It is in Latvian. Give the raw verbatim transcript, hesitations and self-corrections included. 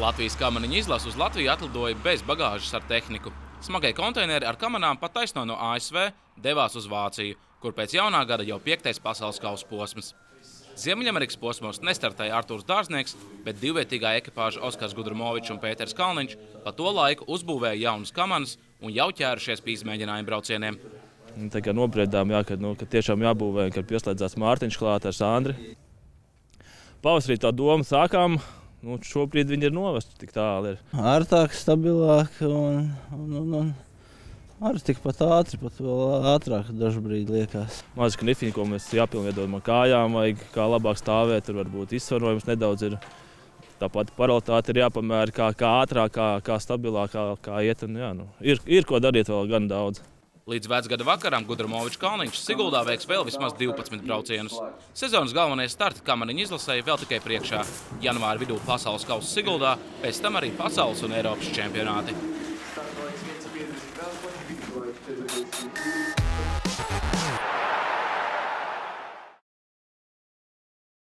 Latvijas kamaniņu izlase uz Latviju atlidoja bez bagāžas ar tehniku. Smagie konteineri ar kamanām pat taisno no A S V devās uz Vāciju, kur pēc jaunā gada jau piektais pasaules kausa posms. Ziemeļamerikas posmos nestartēja Artūrs Dārznieks, bet divvietīgā ekipāža Oskars Gudrumovičs un Pēters Kalniņš pa to laiku uzbūvēja jaunas kamanas un jau ķērušies pie izmēģinājumu braucieniem. Tā kā nobriedām, jā, ka, nu, ka tiešām jābūvē, kad pieslēdzās Mārtiņš klāt ar Sandri. Pavasarī tā doma sākām, nu, šobrīd viņi ir novesti, tik tāli ir. Ārtāk, stabilāk un, un, un, un arī tikpat ātri, pat vēl ātrāk dažu brīdi liekas. Mazi knifiņi, ko mēs jāpilnveidojam ar kājām, vajag kā labāk stāvēt, tur varbūt izsvarojums nedaudz ir. Tāpat paralitāte ir jāpamēra, kā, kā ātrāk, kā, kā stabilāk, kā, kā iet. Un, jā, nu, ir, ir ko darīt vēl gan daudz. Līdz vecgada vakaram Gudrumovičs Kalniņš Siguldā veiks vēl vismaz divpadsmit braucienus. Sezonas galvenie starti kamaniņu izlasēja vēl tikai priekšā. Janvāra vidū pasaules kausa Siguldā, pēc tam arī pasaules un Eiropas čempionāti.